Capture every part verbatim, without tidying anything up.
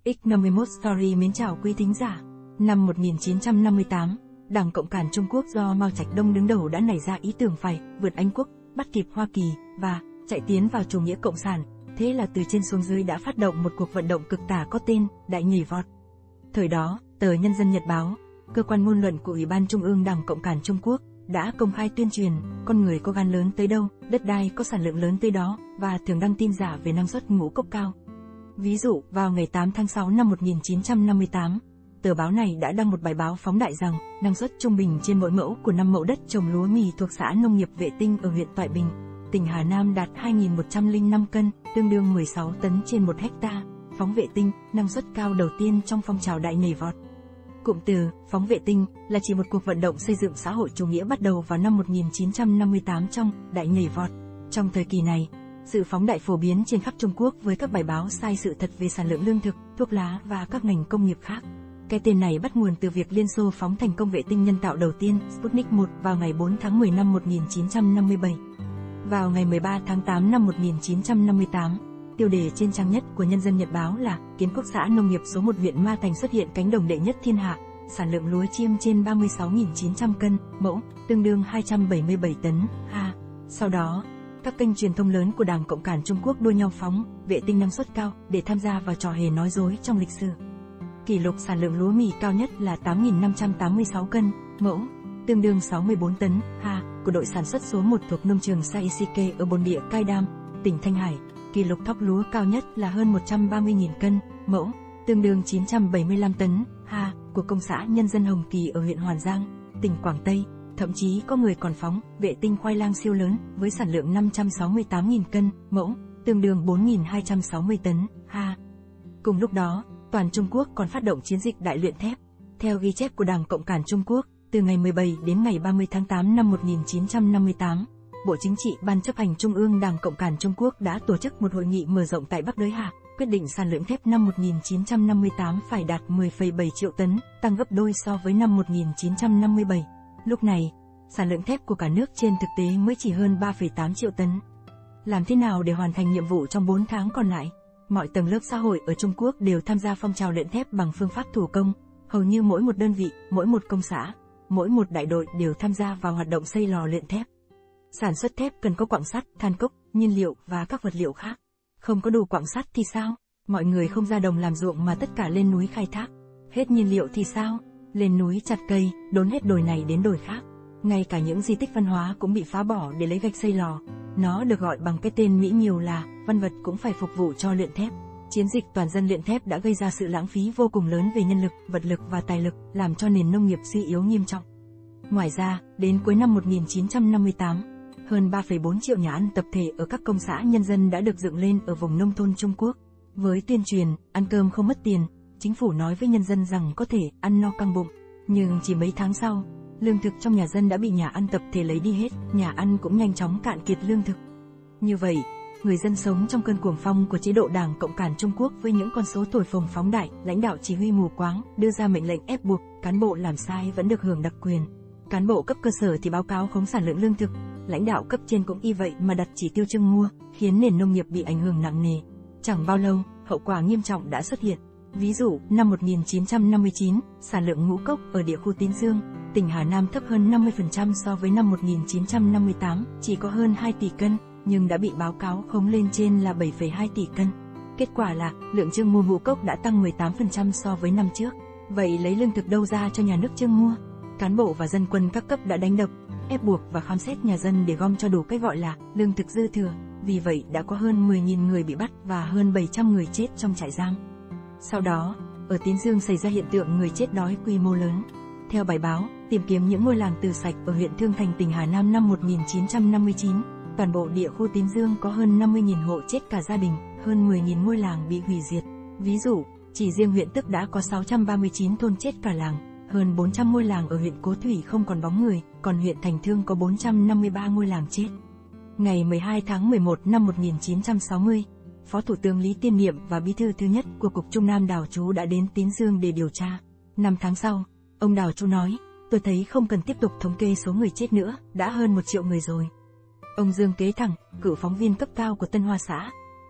ích năm mươi mốt Story mến chào quý thính giả. Năm một nghìn chín trăm năm mươi tám, Đảng Cộng sản Trung Quốc do Mao Trạch Đông đứng đầu đã nảy ra ý tưởng phải vượt Anh quốc, bắt kịp Hoa Kỳ và chạy tiến vào chủ nghĩa cộng sản. Thế là từ trên xuống dưới đã phát động một cuộc vận động cực tả có tên Đại nhảy vọt. Thời đó, tờ Nhân dân Nhật báo, cơ quan ngôn luận của Ủy ban Trung ương Đảng Cộng sản Trung Quốc, đã công khai tuyên truyền con người có gan lớn tới đâu, đất đai có sản lượng lớn tới đó, và thường đăng tin giả về năng suất ngũ cốc cao. Ví dụ, vào ngày tám tháng sáu năm một nghìn chín trăm năm mươi tám, tờ báo này đã đăng một bài báo phóng đại rằng năng suất trung bình trên mỗi mẫu của năm mẫu đất trồng lúa mì thuộc xã nông nghiệp Vệ Tinh ở huyện Toại Bình, tỉnh Hà Nam đạt hai nghìn một trăm lẻ năm cân, tương đương mười sáu tấn trên một hecta. Phóng vệ tinh, năng suất cao đầu tiên trong phong trào đại nhảy vọt. Cụm từ phóng vệ tinh là chỉ một cuộc vận động xây dựng xã hội chủ nghĩa bắt đầu vào năm một nghìn chín trăm năm mươi tám trong đại nhảy vọt. Trong thời kỳ này, sự phóng đại phổ biến trên khắp Trung Quốc với các bài báo sai sự thật về sản lượng lương thực, thuốc lá và các ngành công nghiệp khác. Cái tên này bắt nguồn từ việc Liên Xô phóng thành công vệ tinh nhân tạo đầu tiên Sputnik một vào ngày bốn tháng mười năm một nghìn chín trăm năm mươi bảy. Vào ngày mười ba tháng tám năm một nghìn chín trăm năm mươi tám, tiêu đề trên trang nhất của Nhân dân Nhật báo là Kiến quốc xã nông nghiệp số một huyện Ma Thành xuất hiện cánh đồng đệ nhất thiên hạ, sản lượng lúa chiêm trên ba mươi sáu nghìn chín trăm cân mẫu, tương đương hai trăm bảy mươi bảy tấn ha. Sau đó, các kênh truyền thông lớn của Đảng Cộng sản Trung Quốc đua nhau phóng vệ tinh năng suất cao để tham gia vào trò hề nói dối trong lịch sử. Kỷ lục sản lượng lúa mì cao nhất là tám nghìn năm trăm tám mươi sáu cân mẫu, tương đương sáu mươi bốn tấn ha của đội sản xuất số một thuộc nông trường Saisike ở bồn địa Cai Đam, tỉnh Thanh Hải. Kỷ lục thóc lúa cao nhất là hơn một trăm ba mươi nghìn cân mẫu, tương đương chín trăm bảy mươi lăm tấn ha của công xã Nhân dân Hồng Kỳ ở huyện Hoàn Giang, tỉnh Quảng Tây. Thậm chí có người còn phóng vệ tinh khoai lang siêu lớn với sản lượng năm trăm sáu mươi tám nghìn cân mẫu, tương đương bốn nghìn hai trăm sáu mươi tấn ha. Cùng lúc đó, toàn Trung Quốc còn phát động chiến dịch đại luyện thép. Theo ghi chép của Đảng Cộng sản Trung Quốc, từ ngày mười bảy đến ngày ba mươi tháng tám năm một nghìn chín trăm năm mươi tám, Bộ Chính trị Ban chấp hành Trung ương Đảng Cộng sản Trung Quốc đã tổ chức một hội nghị mở rộng tại Bắc Đới Hà, quyết định sản lượng thép năm một nghìn chín trăm năm mươi tám phải đạt mười phẩy bảy triệu tấn, tăng gấp đôi so với năm một nghìn chín trăm năm mươi bảy. Lúc này, sản lượng thép của cả nước trên thực tế mới chỉ hơn ba phẩy tám triệu tấn. Làm thế nào để hoàn thành nhiệm vụ trong bốn tháng còn lại? Mọi tầng lớp xã hội ở Trung Quốc đều tham gia phong trào luyện thép bằng phương pháp thủ công, hầu như mỗi một đơn vị, mỗi một công xã, mỗi một đại đội đều tham gia vào hoạt động xây lò luyện thép. Sản xuất thép cần có quặng sắt, than cốc, nhiên liệu và các vật liệu khác. Không có đủ quặng sắt thì sao? Mọi người không ra đồng làm ruộng mà tất cả lên núi khai thác. Hết nhiên liệu thì sao? Lên núi chặt cây, đốn hết đồi này đến đồi khác. Ngay cả những di tích văn hóa cũng bị phá bỏ để lấy gạch xây lò. Nó được gọi bằng cái tên mỹ miều là văn vật cũng phải phục vụ cho luyện thép. Chiến dịch toàn dân luyện thép đã gây ra sự lãng phí vô cùng lớn về nhân lực, vật lực và tài lực, làm cho nền nông nghiệp suy yếu nghiêm trọng. Ngoài ra, đến cuối năm một nghìn chín trăm năm mươi tám, hơn ba phẩy bốn triệu nhà ăn tập thể ở các công xã nhân dân đã được dựng lên ở vùng nông thôn Trung Quốc. Với tuyên truyền, ăn cơm không mất tiền, chính phủ nói với nhân dân rằng có thể ăn no căng bụng. Nhưng chỉ mấy tháng sau, lương thực trong nhà dân đã bị nhà ăn tập thể lấy đi hết, nhà ăn cũng nhanh chóng cạn kiệt lương thực. Như vậy, người dân sống trong cơn cuồng phong của chế độ Đảng Cộng sản Trung Quốc với những con số thổi phồng phóng đại, lãnh đạo chỉ huy mù quáng, đưa ra mệnh lệnh ép buộc, cán bộ làm sai vẫn được hưởng đặc quyền. Cán bộ cấp cơ sở thì báo cáo khống sản lượng lương thực, lãnh đạo cấp trên cũng y vậy mà đặt chỉ tiêu trưng mua, khiến nền nông nghiệp bị ảnh hưởng nặng nề. Chẳng bao lâu, hậu quả nghiêm trọng đã xuất hiện. Ví dụ, năm một nghìn chín trăm năm mươi chín, sản lượng ngũ cốc ở địa khu Tín Dương, tỉnh Hà Nam thấp hơn năm mươi phần trăm so với năm một nghìn chín trăm năm mươi tám, chỉ có hơn hai tỷ cân, nhưng đã bị báo cáo khống lên trên là bảy phẩy hai tỷ cân. Kết quả là, lượng trưng mua ngũ cốc đã tăng mười tám phần trăm so với năm trước. Vậy lấy lương thực đâu ra cho nhà nước trưng mua? Cán bộ và dân quân các cấp đã đánh đập, ép buộc và khám xét nhà dân để gom cho đủ cái gọi là lương thực dư thừa. Vì vậy đã có hơn mười nghìn người bị bắt và hơn bảy trăm người chết trong trại giam. Sau đó, ở Tín Dương xảy ra hiện tượng người chết đói quy mô lớn. Theo bài báo, tìm kiếm những ngôi làng từ sạch ở huyện Thương Thành tỉnh Hà Nam năm một nghìn chín trăm năm mươi chín, toàn bộ địa khu Tín Dương có hơn năm mươi nghìn hộ chết cả gia đình, hơn mười nghìn ngôi làng bị hủy diệt. Ví dụ, chỉ riêng huyện Tức đã có sáu trăm ba mươi chín thôn chết cả làng, hơn bốn trăm ngôi làng ở huyện Cố Thủy không còn bóng người, còn huyện Thành Thương có bốn trăm năm mươi ba ngôi làng chết. Ngày mười hai tháng mười một năm một nghìn chín trăm sáu mươi, Phó Thủ tướng Lý Tiên Niệm và Bí thư thứ nhất của Cục Trung Nam Đào Chú đã đến Tín Dương để điều tra. Năm tháng sau, ông Đào Chú nói, tôi thấy không cần tiếp tục thống kê số người chết nữa, đã hơn một triệu người rồi. Ông Dương Kế Thẳng, cựu phóng viên cấp cao của Tân Hoa Xã,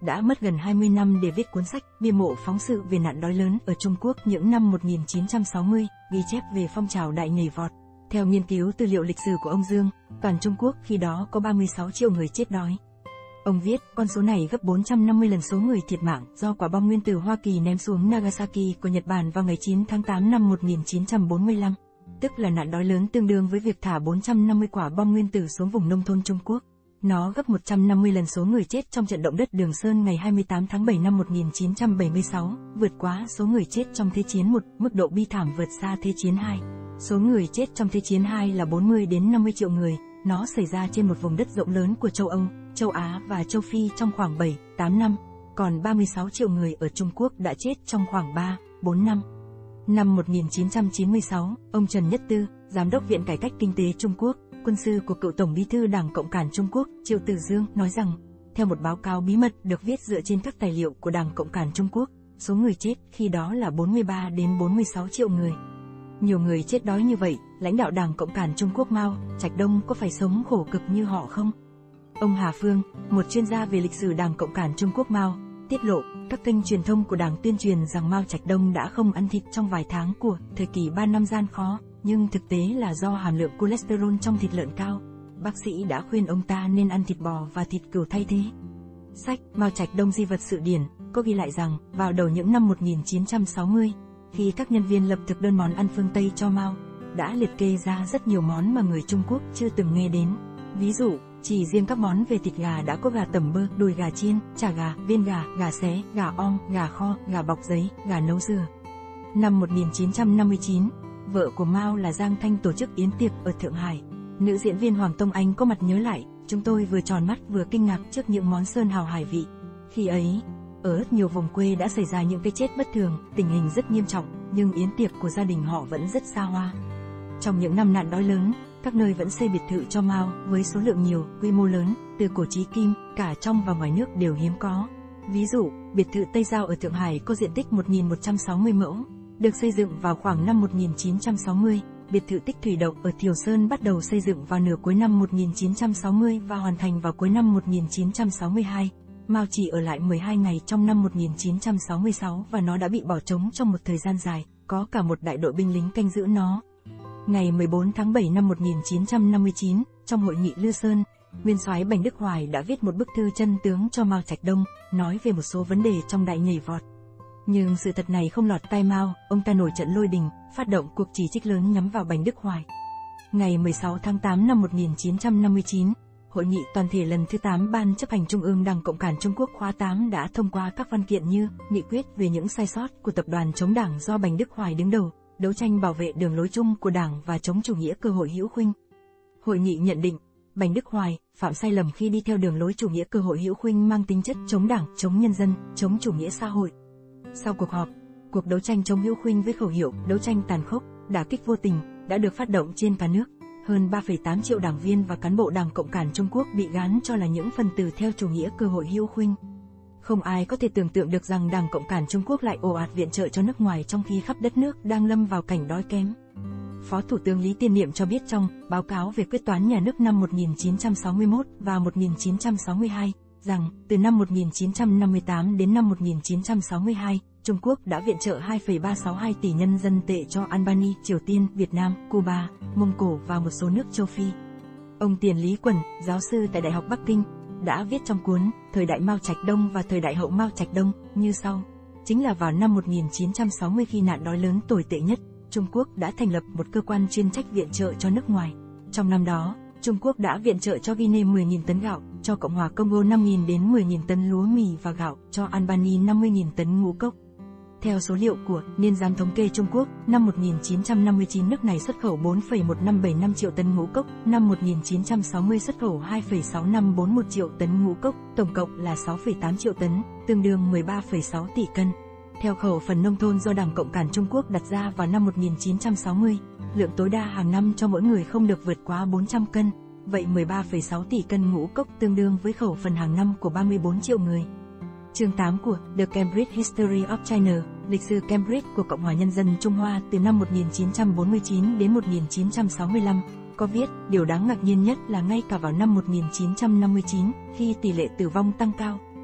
đã mất gần hai mươi năm để viết cuốn sách Bia mộ phóng sự về nạn đói lớn ở Trung Quốc những năm một nghìn chín trăm sáu mươi, ghi chép về phong trào đại nhảy vọt. Theo nghiên cứu tư liệu lịch sử của ông Dương, toàn Trung Quốc khi đó có ba mươi sáu triệu người chết đói. Ông viết, con số này gấp bốn trăm năm mươi lần số người thiệt mạng do quả bom nguyên tử Hoa Kỳ ném xuống Nagasaki của Nhật Bản vào ngày chín tháng tám năm một nghìn chín trăm bốn mươi lăm, tức là nạn đói lớn tương đương với việc thả bốn trăm năm mươi quả bom nguyên tử xuống vùng nông thôn Trung Quốc. Nó gấp một trăm năm mươi lần số người chết trong trận động đất Đường Sơn ngày hai mươi tám tháng bảy năm một nghìn chín trăm bảy mươi sáu, vượt quá số người chết trong Thế chiến một, mức độ bi thảm vượt xa Thế chiến hai. Số người chết trong Thế chiến hai là bốn mươi đến năm mươi triệu người, nó xảy ra trên một vùng đất rộng lớn của châu Âu, châu Á và châu Phi trong khoảng bảy, tám năm, còn ba mươi sáu triệu người ở Trung Quốc đã chết trong khoảng ba, bốn năm. Năm một nghìn chín trăm chín mươi sáu, ông Trần Nhất Tư, Giám đốc Viện Cải cách Kinh tế Trung Quốc, quân sư của cựu Tổng bí thư Đảng Cộng sản Trung Quốc, Triệu Tử Dương, nói rằng, theo một báo cáo bí mật được viết dựa trên các tài liệu của Đảng Cộng sản Trung Quốc, số người chết khi đó là bốn mươi ba đến bốn mươi sáu triệu người. Nhiều người chết đói như vậy, lãnh đạo Đảng Cộng sản Trung Quốc Mao Trạch Đông có phải sống khổ cực như họ không? Ông Hà Phương, một chuyên gia về lịch sử Đảng Cộng sản Trung Quốc Mao, tiết lộ, các kênh truyền thông của Đảng tuyên truyền rằng Mao Trạch Đông đã không ăn thịt trong vài tháng của thời kỳ ba năm gian khó, nhưng thực tế là do hàm lượng cholesterol trong thịt lợn cao. Bác sĩ đã khuyên ông ta nên ăn thịt bò và thịt cừu thay thế. Sách Mao Trạch Đông Di vật sự điển có ghi lại rằng, vào đầu những năm một nghìn chín trăm sáu mươi, khi các nhân viên lập thực đơn món ăn phương Tây cho Mao, đã liệt kê ra rất nhiều món mà người Trung Quốc chưa từng nghe đến. Ví dụ, chỉ riêng các món về thịt gà đã có gà tẩm bơ, đùi gà chiên, chả gà, viên gà, gà xé, gà om, gà kho, gà bọc giấy, gà nấu dừa. Năm một nghìn chín trăm năm mươi chín, vợ của Mao là Giang Thanh tổ chức yến tiệc ở Thượng Hải. Nữ diễn viên Hoàng Tông Anh có mặt nhớ lại, chúng tôi vừa tròn mắt vừa kinh ngạc trước những món sơn hào hải vị. Khi ấy, ở rất nhiều vùng quê đã xảy ra những cái chết bất thường, tình hình rất nghiêm trọng, nhưng yến tiệc của gia đình họ vẫn rất xa hoa. Trong những năm nạn đói lớn, các nơi vẫn xây biệt thự cho Mao với số lượng nhiều, quy mô lớn, từ cổ chí kim, cả trong và ngoài nước đều hiếm có. Ví dụ, biệt thự Tây Giao ở Thượng Hải có diện tích một nghìn một trăm sáu mươi mẫu, được xây dựng vào khoảng năm một nghìn chín trăm sáu mươi. Biệt thự Tích Thủy Động ở Thiều Sơn bắt đầu xây dựng vào nửa cuối năm một nghìn chín trăm sáu mươi và hoàn thành vào cuối năm một nghìn chín trăm sáu mươi hai. Mao chỉ ở lại mười hai ngày trong năm một nghìn chín trăm sáu mươi sáu và nó đã bị bỏ trống trong một thời gian dài, có cả một đại đội binh lính canh giữ nó. Ngày mười bốn tháng bảy năm một nghìn chín trăm năm mươi chín, trong hội nghị Lư Sơn, nguyên soái Bành Đức Hoài đã viết một bức thư chân tướng cho Mao Trạch Đông, nói về một số vấn đề trong đại nhảy vọt. Nhưng sự thật này không lọt tai Mao, ông ta nổi trận lôi đình, phát động cuộc chỉ trích lớn nhắm vào Bành Đức Hoài. Ngày mười sáu tháng tám năm một nghìn chín trăm năm mươi chín, Hội nghị toàn thể lần thứ tám Ban chấp hành Trung ương Đảng Cộng sản Trung Quốc khóa tám đã thông qua các văn kiện như nghị quyết về những sai sót của tập đoàn chống Đảng do Bành Đức Hoài đứng đầu, đấu tranh bảo vệ đường lối chung của Đảng và chống chủ nghĩa cơ hội hữu khuynh. Hội nghị nhận định, Bành Đức Hoài phạm sai lầm khi đi theo đường lối chủ nghĩa cơ hội hữu khuynh mang tính chất chống Đảng, chống nhân dân, chống chủ nghĩa xã hội. Sau cuộc họp, cuộc đấu tranh chống hữu khuynh với khẩu hiệu đấu tranh tàn khốc, đả kích vô tình đã được phát động trên cả nước. Hơn ba phẩy tám triệu đảng viên và cán bộ Đảng Cộng sản Trung Quốc bị gán cho là những phần tử theo chủ nghĩa cơ hội hữu khuynh. Không ai có thể tưởng tượng được rằng Đảng Cộng sản Trung Quốc lại ồ ạt viện trợ cho nước ngoài trong khi khắp đất nước đang lâm vào cảnh đói kém. Phó Thủ tướng Lý Tiên Niệm cho biết trong báo cáo về quyết toán nhà nước năm một nghìn chín trăm sáu mươi mốt và một nghìn chín trăm sáu mươi hai rằng từ năm một nghìn chín trăm năm mươi tám đến năm một nghìn chín trăm sáu mươi hai, Trung Quốc đã viện trợ hai phẩy ba sáu hai tỷ nhân dân tệ cho Albania, Triều Tiên, Việt Nam, Cuba, Mông Cổ và một số nước châu Phi. Ông Tiền Lý Quẩn, giáo sư tại Đại học Bắc Kinh, đã viết trong cuốn Thời đại Mao Trạch Đông và Thời đại hậu Mao Trạch Đông như sau. Chính là vào năm một nghìn chín trăm sáu mươi khi nạn đói lớn tồi tệ nhất, Trung Quốc đã thành lập một cơ quan chuyên trách viện trợ cho nước ngoài. Trong năm đó, Trung Quốc đã viện trợ cho Guinea mười nghìn tấn gạo, cho Cộng hòa Congo năm nghìn đến mười nghìn tấn lúa mì và gạo, cho Albania năm mươi nghìn tấn ngũ cốc. Theo số liệu của Niên giám thống kê Trung Quốc, năm một nghìn chín trăm năm mươi chín nước này xuất khẩu bốn phẩy một năm bảy năm triệu tấn ngũ cốc, năm một nghìn chín trăm sáu mươi xuất khẩu hai phẩy sáu năm bốn một triệu tấn ngũ cốc, tổng cộng là sáu phẩy tám triệu tấn, tương đương mười ba phẩy sáu tỷ cân. Theo khẩu phần nông thôn do Đảng Cộng sản Trung Quốc đặt ra vào năm một nghìn chín trăm sáu mươi, lượng tối đa hàng năm cho mỗi người không được vượt quá bốn trăm cân, vậy mười ba phẩy sáu tỷ cân ngũ cốc tương đương với khẩu phần hàng năm của ba mươi bốn triệu người. Chương tám của The Cambridge History of China, lịch sử Cambridge của Cộng hòa Nhân dân Trung Hoa từ năm một nghìn chín trăm bốn mươi chín đến một nghìn chín trăm sáu mươi lăm, có viết, điều đáng ngạc nhiên nhất là ngay cả vào năm một nghìn chín trăm năm mươi chín, khi tỷ lệ tử vong tăng cao,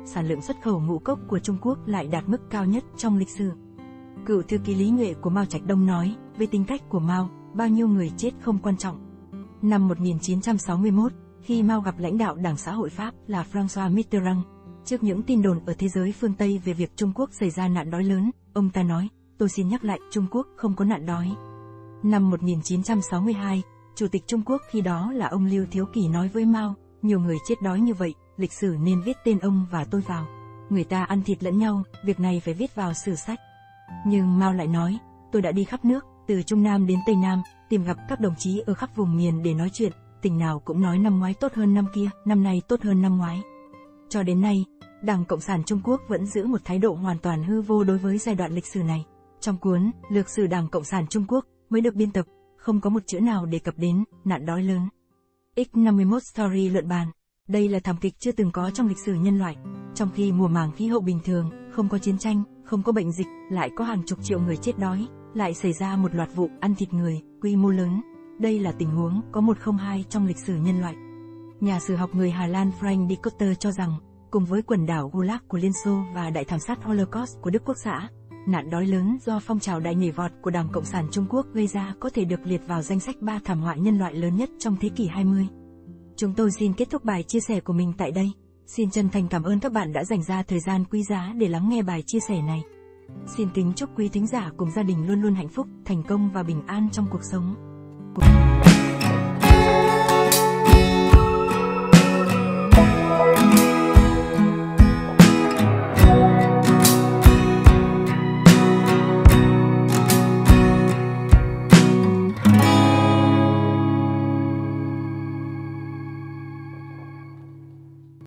sản lượng xuất khẩu ngũ cốc của Trung Quốc lại đạt mức cao nhất trong lịch sử. Cựu thư ký Lý Nhuệ của Mao Trạch Đông nói, về tính cách của Mao, bao nhiêu người chết không quan trọng. Năm một nghìn chín trăm sáu mươi mốt, khi Mao gặp lãnh đạo Đảng Xã hội Pháp là François Mitterrand, trước những tin đồn ở thế giới phương Tây về việc Trung Quốc xảy ra nạn đói lớn, ông ta nói, tôi xin nhắc lại, Trung Quốc không có nạn đói. Năm một nghìn chín trăm sáu mươi hai, Chủ tịch Trung Quốc khi đó là ông Lưu Thiếu Kỳ nói với Mao, nhiều người chết đói như vậy, lịch sử nên viết tên ông và tôi vào. Người ta ăn thịt lẫn nhau, việc này phải viết vào sử sách. Nhưng Mao lại nói, tôi đã đi khắp nước, từ Trung Nam đến Tây Nam, tìm gặp các đồng chí ở khắp vùng miền để nói chuyện, tỉnh nào cũng nói năm ngoái tốt hơn năm kia, năm nay tốt hơn năm ngoái. Cho đến nay, Đảng Cộng sản Trung Quốc vẫn giữ một thái độ hoàn toàn hư vô đối với giai đoạn lịch sử này. Trong cuốn Lược sử Đảng Cộng sản Trung Quốc mới được biên tập, không có một chữ nào đề cập đến nạn đói lớn. X năm mươi mốt Story luận bàn. Đây là thảm kịch chưa từng có trong lịch sử nhân loại. Trong khi mùa màng khí hậu bình thường, không có chiến tranh, không có bệnh dịch, lại có hàng chục triệu người chết đói, lại xảy ra một loạt vụ ăn thịt người, quy mô lớn. Đây là tình huống có một không hai trong lịch sử nhân loại. Nhà sử học người Hà Lan Frank de Cotter cho rằng, cùng với quần đảo Gulag của Liên Xô và đại thảm sát Holocaust của Đức Quốc xã, nạn đói lớn do phong trào đại nhảy vọt của Đảng Cộng sản Trung Quốc gây ra có thể được liệt vào danh sách ba thảm họa nhân loại lớn nhất trong thế kỷ hai mươi. Chúng tôi xin kết thúc bài chia sẻ của mình tại đây. Xin chân thành cảm ơn các bạn đã dành ra thời gian quý giá để lắng nghe bài chia sẻ này. Xin kính chúc quý thính giả cùng gia đình luôn luôn hạnh phúc, thành công và bình an trong cuộc sống.